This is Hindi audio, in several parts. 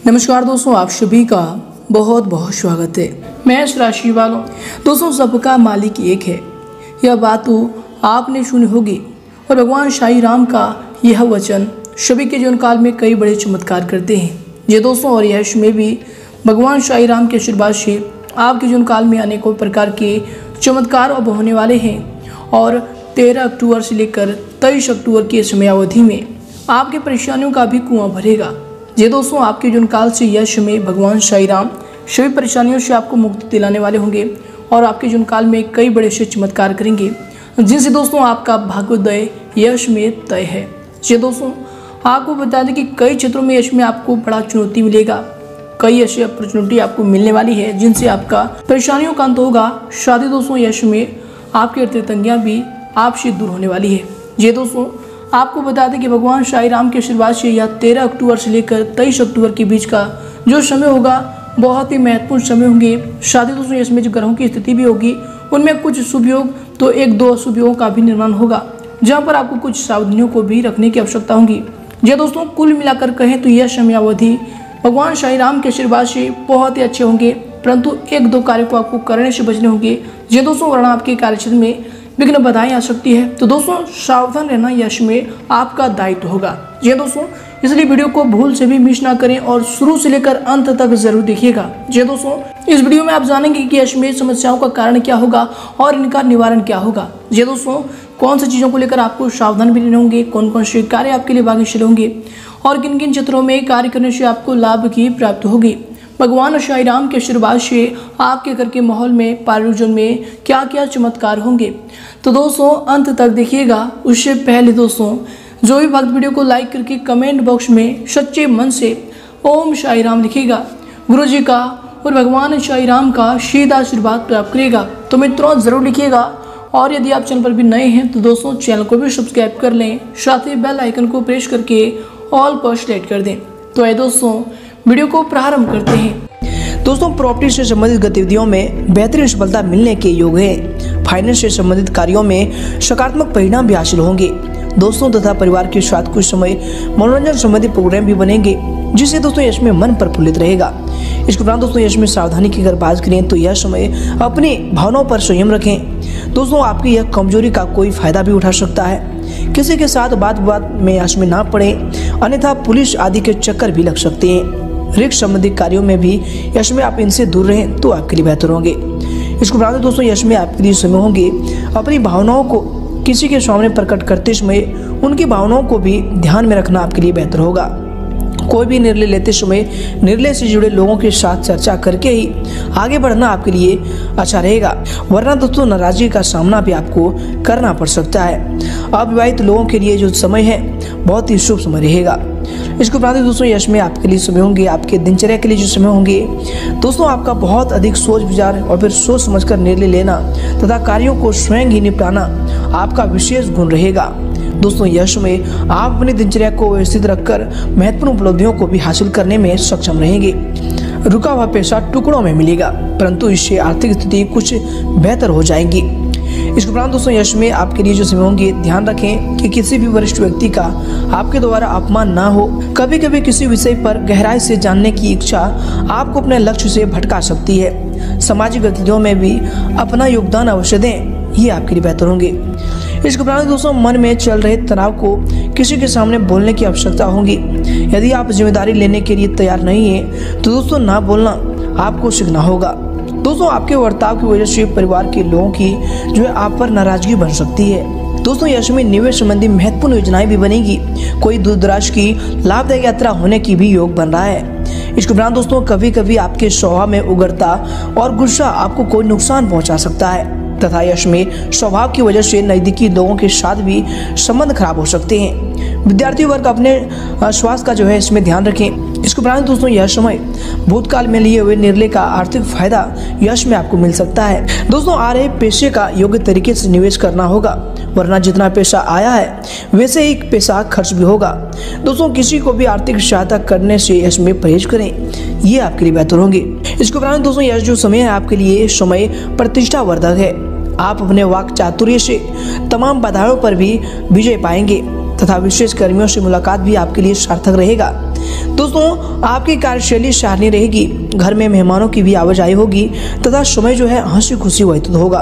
नमस्कार दोस्तों, आप सभी का बहुत बहुत स्वागत है। मेष राशि वालों, दोस्तों सबका मालिक एक है, यह बात तो आपने सुनी होगी और भगवान साईं राम का यह वचन सभी के जीवन काल में कई बड़े चमत्कार करते हैं। ये दोस्तों और यश में भी भगवान साईं राम के आशीर्वाद से आपके जीवन काल में अनेकों प्रकार के चमत्कार अब होने वाले हैं और 13 अक्टूबर से लेकर 23 अक्टूबर की समयावधि में आपकी परेशानियों का भी कुआं भरेगा। ये दोस्तों आपके जीवन काल से यश में भगवान साईं राम सभी परेशानियों से आपको मुक्ति दिलाने वाले होंगे और आपके जीवन काल में कई बड़े से चमत्कार करेंगे, जिनसे दोस्तों आपका भाग्योदय यश में तय है। ये दोस्तों आपको बता दें कि कई क्षेत्रों में यश में आपको बड़ा चुनौती मिलेगा, कई ऐसी अपॉर्चुनिटी आपको मिलने वाली है जिनसे आपका परेशानियों का अंत होगा। शादी दोस्तों यश में आपकी तंगियां भी आपसे दूर होने वाली है। ये दोस्तों आपको बता दें कि भगवान साईं राम के आशीर्वाद से यह 13 अक्टूबर से लेकर 23 अक्टूबर के बीच का जो समय होगा बहुत ही महत्वपूर्ण समय होंगे। शादी दोस्तों इसमें जो ग्रहों की स्थिति भी होगी उनमें कुछ शुभ योग तो 1-2 अशुभ योगों का भी निर्माण होगा, जहाँ पर आपको कुछ सावधानियों को भी रखने की आवश्यकता होगी। ये दोस्तों कुल मिलाकर कहें तो यह समयावधि भगवान साईं राम के आशीर्वाद से बहुत ही अच्छे होंगे, परंतु 1-2 कार्य को आपको करने से बचने होंगे। ये दोस्तों वरना आपके कार्यक्षेत्र में विघ्न बाधाएं आ सकती है, तो दोस्तों सावधान रहना यश में आपका दायित्व होगा। ये दोस्तों इसलिए वीडियो को भूल से भी मिस ना करें और शुरू से लेकर अंत तक जरूर देखिएगा। ये दोस्तों इस वीडियो में आप जानेंगे कि यश में समस्याओं का कारण क्या होगा और इनका निवारण क्या होगा। ये दोस्तों कौन सी चीज़ों को लेकर आपको सावधान भी रहने होंगे, कौन कौन से कार्य आपके लिए भाग्यशाली होंगे और किन किन क्षेत्रों में कार्य करने से आपको लाभ की प्राप्ति होगी। भगवान साईं राम के आशीर्वाद से आपके घर के माहौल में पारिवारिक में क्या क्या चमत्कार होंगे, तो दोस्तों अंत तक देखिएगा। उससे पहले दोस्तों जो भी भक्त वीडियो को लाइक करके कमेंट बॉक्स में सच्चे मन से ओम साईं राम लिखिएगा, गुरु जी का और भगवान साईं राम का सीधा आशीर्वाद प्राप्त करेगा। तो मित्रों जरूर लिखिएगा और यदि आप चैनल पर भी नए हैं तो दोस्तों चैनल को भी सब्सक्राइब कर लें, साथ ही बेल आइकन को प्रेस करके ऑल पर सेलेक्ट कर दें। तो आइए दोस्तों वीडियो को प्रारंभ करते हैं। दोस्तों प्रॉपर्टी से संबंधित गतिविधियों में बेहतरीन सफलता मिलने के योग है। फाइनेंस से संबंधित कार्यों में सकारात्मक परिणाम भी हासिल होंगे। दोस्तों तथा परिवार के साथ कुछ समय मनोरंजन संबंधी प्रोग्राम भी बनेंगे, जिससे दोस्तों यश में मन प्रफुल्लित रहेगा। इसके उपरांत दोस्तों यश में सावधानी की अगर बात करें तो यह समय अपनी भावनाओं पर संयम रखें। दोस्तों आपकी यह कमजोरी का कोई फायदा भी उठा सकता है। किसी के साथ बात बात में यश में ना पड़े, अन्यथा पुलिस आदि के चक्कर भी लग सकते हैं। ऋण संबंधी कार्यों में भी यश में आप इनसे दूर रहें तो आपके लिए बेहतर होंगे। इसके उपरांत दोस्तों यश में आपके लिए समय होंगे अपनी भावनाओं को किसी के सामने प्रकट करते समय उनकी भावनाओं को भी ध्यान में रखना आपके लिए बेहतर होगा। कोई भी निर्णय लेते समय निर्णय से जुड़े लोगों के साथ चर्चा करके ही आगे बढ़ना आपके लिए अच्छा रहेगा, वरना दोस्तों नाराजगी का सामना भी आपको करना पड़ सकता है। अविवाहित लोगों के लिए जो समय है बहुत ही शुभ समय रहेगा। इसके उपरांत दोस्तों यश में आपके लिए समय होंगे, आपके दिनचर्या के लिए जो समय होंगे दोस्तों आपका बहुत अधिक सोच विचार और फिर सोच समझकर निर्णय लेना तथा कार्यों को स्वयं ही निपटाना आपका विशेष गुण रहेगा। दोस्तों यश में आप अपनी दिनचर्या को व्यवस्थित रखकर महत्वपूर्ण उपलब्धियों को भी हासिल करने में सक्षम रहेंगे। रुका हुआ पैसा टुकड़ों में मिलेगा, परंतु इससे आर्थिक स्थिति कुछ बेहतर हो जाएगी। इसके उपरांत दोस्तों यश में आपके लिए जो समय होंगे ध्यान रखें कि किसी भी वरिष्ठ व्यक्ति का आपके द्वारा अपमान ना हो। कभी कभी किसी विषय पर गहराई से जानने की इच्छा आपको अपने लक्ष्य से भटका सकती है। सामाजिक गतिविधियों में भी अपना योगदान अवश्य दें, ये आपके लिए बेहतर होंगे। इसके उपरांत दोस्तों मन में चल रहे तनाव को किसी के सामने बोलने की आवश्यकता होगी। यदि आप जिम्मेदारी लेने के लिए तैयार नहीं है तो दोस्तों ना बोलना आपको सीखना होगा। दोस्तों आपके वर्ताव की वजह से परिवार के लोगों की जो है आप पर नाराजगी बन सकती है। दोस्तों यश में निवेश संबंधी महत्वपूर्ण योजनाएं भी बनेगी। कोई दूर दराज की लाभदायक यात्रा होने की भी योग बन रहा है। इसके उपरांत दोस्तों कभी कभी आपके स्वभाव में उग्रता और गुस्सा आपको कोई नुकसान पहुंचा सकता है तथा यश में स्वभाव की वजह से नजदीकी लोगों के साथ भी संबंध खराब हो सकते हैं। विद्यार्थी वर्ग अपने स्वास्थ्य का जो है इसमें ध्यान रखें। इसके उपरांत दोस्तों यह समय भूतकाल में लिए हुए निर्णय का आर्थिक फायदा यश में आपको मिल सकता है। दोस्तों आ रहे पैसे का योग्य तरीके से निवेश करना होगा, वरना जितना पैसा आया है वैसे ही पैसा खर्च भी होगा। दोस्तों किसी को भी आर्थिक सहायता करने से यश में परहेज करें, ये आपके लिए बेहतर होंगे। इसके उपरांत दोस्तों यह जो समय है आपके लिए समय प्रतिष्ठावर्धक है। आप अपने वाक चातुर्य से तमाम बाधाओं पर भी विजय पाएंगे। तथा विशेष कर्मियों से मुलाकात भी आपके लिए सार्थक रहेगा। दोस्तों आपकी कार्यशैली सराहनीय रहेगी। घर में मेहमानों की भी आवाजाही होगी तथा समय जो है हंसी खुशी व्यतीत होगा।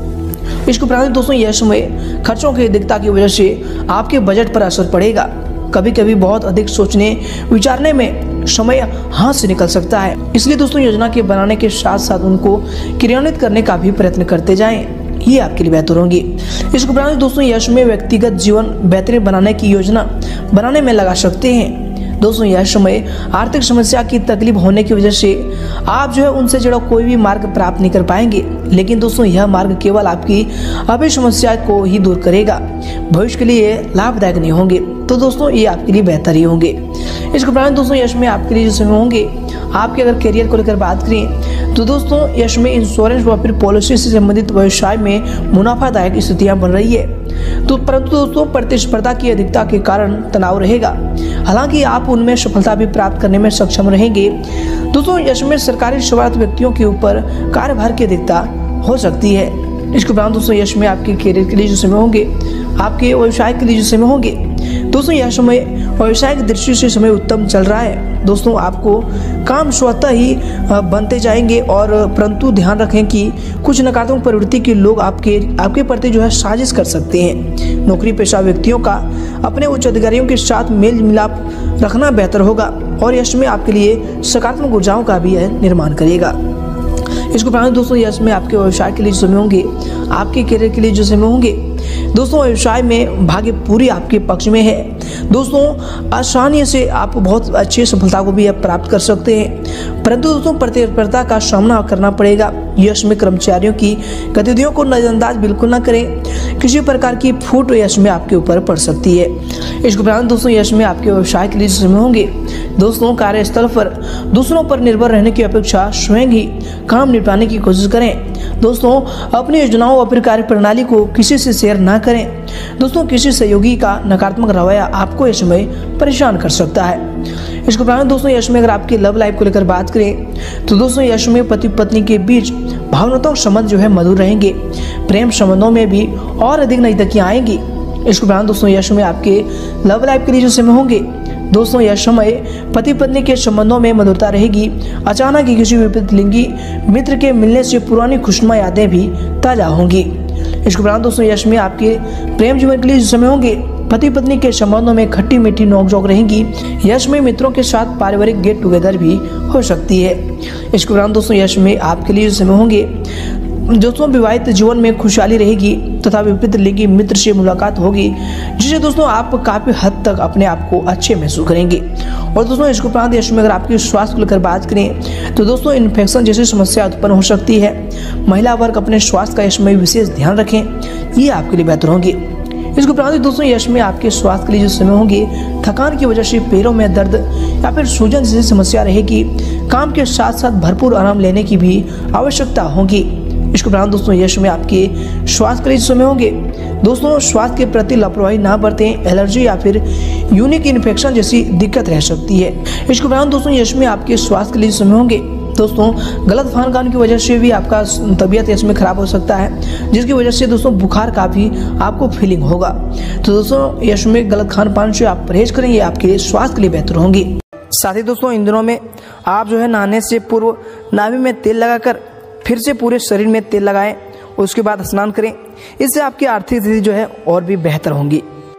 इसके उपरांत दोस्तों यह समय खर्चों की अधिकता की वजह से आपके बजट पर असर पड़ेगा। कभी कभी बहुत अधिक सोचने विचारने में समय हाथ से निकल सकता है, इसलिए दोस्तों योजना के बनाने के साथ साथ उनको क्रियान्वित करने का भी प्रयत्न करते जाएं, ये आपके लिए बेहतर होंगी। इसके उपरांत दोस्तों यह समय व्यक्तिगत जीवन बेहतरीन बनाने की योजना बनाने में लगा सकते हैं। दोस्तों यह समय आर्थिक समस्या की तकलीफ होने की वजह से आप जो है उनसे जुड़ा कोई भी मार्ग प्राप्त नहीं कर पाएंगे, लेकिन दोस्तों यह मार्ग केवल आपकी अभी समस्या को ही दूर करेगा, भविष्य के लिए लाभदायक नहीं होंगे। तो दोस्तों ये आपके लिए बेहतर ही होंगे। इसके उपरांत दोस्तों यश में आपके लिए जो समय होंगे, आपके अगर करियर को लेकर बात करें तो दोस्तों यश में इंश्योरेंस व फिर पॉलिसी से संबंधित व्यवसाय में मुनाफादायक स्थितियां बन रही है। तो परंतु दोस्तों प्रतिस्पर्धा की अधिकता के कारण तनाव रहेगा, हालांकि आप उनमें सफलता भी प्राप्त करने में सक्षम रहेंगे। दोस्तों यश में सरकारी सेवारत व्यक्तियों के ऊपर कार्यभार की अधिकता हो सकती है। इसके उपरांत दोस्तों यश में आपके करियर के लिए जो समय होंगे, आपके व्यवसाय के लिए जो समय होंगे, दोस्तों यह समय व्यवसाय की दृष्टि से समय उत्तम चल रहा है। दोस्तों आपको काम स्वतः ही बनते जाएंगे, और परंतु ध्यान रखें कि कुछ नकारात्मक प्रवृत्ति के लोग आपके प्रति जो है साजिश कर सकते हैं। नौकरी पेशा व्यक्तियों का अपने उच्च अधिकारियों के साथ मेल मिलाप रखना बेहतर होगा, और यश में आपके लिए सकारात्मक ऊर्जाओं का भी निर्माण करेगा। इसके उपरांत दोस्तों यश में आपके व्यवसाय के लिए जो समय होंगे, आपके करियर के लिए जो समय होंगे, दोस्तों व्यवसाय में भाग्य पूरी आपके पक्ष में है। दोस्तों आसानी से आप बहुत अच्छी सफलता को भी प्राप्त कर सकते हैं, परंतु दोस्तों प्रतिस्पर्धा का सामना करना पड़ेगा। यश में कर्मचारियों की गतिविधियों को नजरअंदाज बिल्कुल ना करें, किसी प्रकार की फूट यश में आपके ऊपर पड़ सकती है। इसके उपरांत दोस्तों यश में आपके व्यवसाय के लिए जो समय होंगे, दोस्तों कार्यस्थल पर दूसरों पर निर्भर रहने की अपेक्षा स्वयं ही काम निपटाने की कोशिश करें। दोस्तों अपनी योजनाओं और कार्य प्रणाली को किसी से शेयर ना करें। दोस्तों किसी सहयोगी का नकारात्मक रवैया आपको इस समय परेशान कर सकता है। इसके उपरांत दोस्तों यश में अगर आपकी लव लाइफ को लेकर बात करें तो दोस्तों यश में पति पत्नी के बीच भावनात्मक संबंध जो है मधुर रहेंगे। प्रेम संबंधों में भी और अधिक नजदीकियां आएंगी। इसके उपरांत दोस्तों यश में आपके लव लाइफ के लिए जो समय होंगे, दोस्तों यह समय पति पत्नी के संबंधों में मधुरता रहेगी। अचानक ही किसी विपरीत लिंगी मित्र के मिलने से पुरानी खुशनुमा यादें भी ताजा होंगी। इसके उपरांत दोस्तों यश में आपके प्रेम जीवन के लिए जो समय होंगे, पति पत्नी के संबंधों में खट्टी मीठी नोकझोंक रहेंगी। यश में मित्रों के साथ पारिवारिक गेट टुगेदर भी हो सकती है। इसके उपरांत दोस्तों यश में आपके लिए जो समय होंगे, दोस्तों विवाहित जीवन में खुशहाली रहेगी तथा विपरीत लिंगी मित्र से मुलाकात होगी, जिससे दोस्तों आप काफी हद तक अपने आप को अच्छे महसूस करेंगे। और दोस्तों इसके उपरांत यश में अगर आपके स्वास्थ्य को लेकर बात करें तो दोस्तों इन्फेक्शन जैसी समस्या उत्पन्न हो सकती है। महिला वर्ग अपने स्वास्थ्य का यश में विशेष ध्यान रखें, ये आपके लिए बेहतर होंगे। इसके उपरांत दोस्तों यश में आपके स्वास्थ्य के लिए जो समय होंगे, थकान की वजह से पैरों में दर्द या फिर सूजन जैसी समस्या रहेगी। काम के साथ साथ भरपूर आराम लेने की भी आवश्यकता होगी। इसके उपरांत दोस्तों यश में आपके स्वास्थ्य के लिए समय होंगे, दोस्तों स्वास्थ्य के प्रति लापरवाही ना बरतें। एलर्जी या फिर यूनिक इन्फेक्शन जैसी दिक्कत रह सकती है। इसके उपरांत दोस्तों यश में आपके स्वास्थ्य के लिए समय होंगे, दोस्तों गलत खान पान की वजह से भी आपका तबीयत इसमें खराब हो सकता है, जिसकी वजह से दोस्तों बुखार का भी आपको फीलिंग होगा। तो दोस्तों यश में गलत खान पान से आप परहेज करें, ये आपके स्वास्थ्य के लिए बेहतर होंगी। साथ ही दोस्तों इन दिनों में आप जो है नहाने से पूर्व नाभि में तेल लगाकर फिर से पूरे शरीर में तेल लगाएं, उसके बाद स्नान करें। इससे आपकी आर्थिक स्थिति जो है और भी बेहतर होंगी।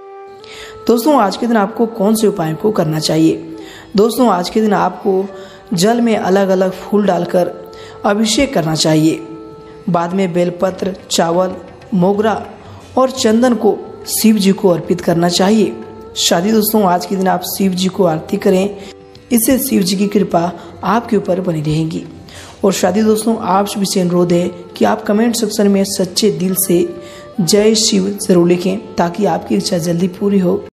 दोस्तों आज के दिन आपको कौन से उपायों को करना चाहिए? दोस्तों आज के दिन आपको जल में अलग अलग फूल डालकर अभिषेक करना चाहिए। बाद में बेलपत्र, चावल, मोगरा और चंदन को शिव जी को अर्पित करना चाहिए। शादी दोस्तों आज के दिन आप शिव जी को आरती करें, इससे शिव जी की कृपा आपके ऊपर बनी रहेगी। और शादी दोस्तों आप सभी से अनुरोध है कि आप कमेंट सेक्शन में सच्चे दिल से जय शिव जरूर लिखें, ताकि आपकी इच्छा जल्दी पूरी हो।